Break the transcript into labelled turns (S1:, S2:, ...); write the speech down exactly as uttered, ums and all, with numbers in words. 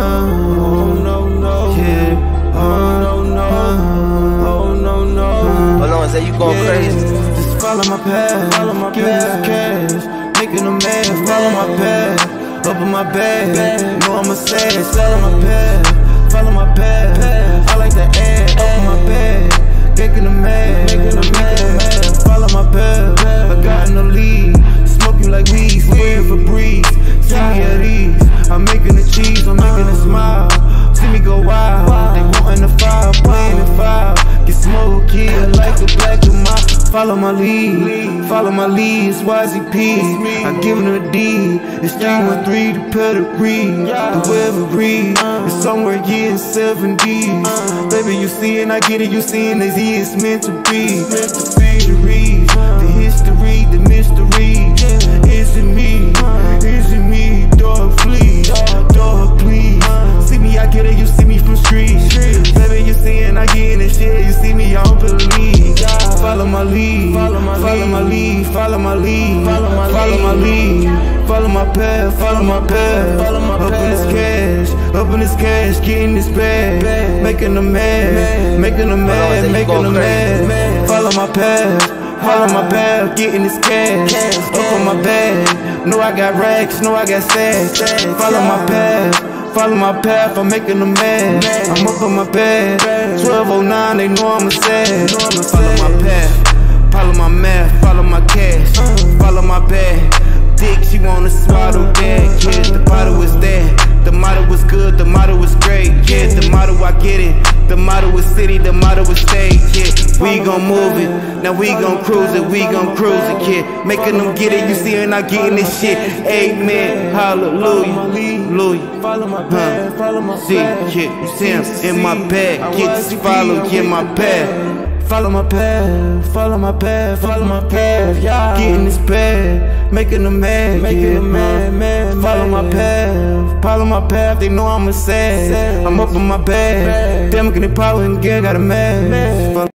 S1: Oh no no,
S2: yeah.
S1: Oh no no, oh no no.
S2: Hold on, say you going
S1: yeah.
S2: crazy.
S1: Just follow my path, follow my path. Cash, making a man. Follow my path, up in my bag. Know I'm a savage. Follow my path, follow my path. I like the air, up in my bag. Making a man, making a man. Follow my path, I got no lead. Smoking like weed, spraying for breeze. See me at ease, I'm making the cheese, I'm making a smile. See me go wild, they wantin' the fire, playing the fire. Get smoky, like a black of my. Follow my lead, follow my lead, it's Y Z P. I give him a D, it's three one three, the pedigree. The weather breeze, it's somewhere yeah, seven D's. Baby, you seein', I get it, you seein' as he is meant to be. The read, the history, the mystery. Is it me? Is it me? Dog, please, dog, please. See me, I get it, you see me from streets. Baby, you seein', I get in this shit, you see me, I don't believe. Follow my lead, follow my lead, follow my lead, follow my lead, follow my path, follow my path. Up in this cash, up in this cash, getting this bag, making a man, making a man, making a man. Follow my path, follow my path, getting this cash, up on my bag. Know I got racks, know I got stacks. Follow my path, follow my path, I'm making a man. I'm up on my bed, twelve oh nine, they know I'm a sad. Follow my path, follow my math, follow my cash, follow my bag. Dick, she wanna swallow that, yeah, the bottle was there. The motto was good, the motto was great, yeah, the motto I get it. The motto was city, the motto was state, yeah. We gon' move it, now we gon' cruise it, we gon' cruise it, kid. Making them get it, you see her not getting this shit. Amen, hallelujah, hallelujah. Follow my path, follow my
S2: See,
S1: path.
S2: yeah, you see him in my bag, get this follow, yeah, my path.
S1: Follow my path, follow my path, follow my path, yeah. Getting this bag, making a man, making yeah, a man, man. Follow my path, follow my path. They know I'm a sad. I'm up in my bag. Damn, getting power and gear, got a man.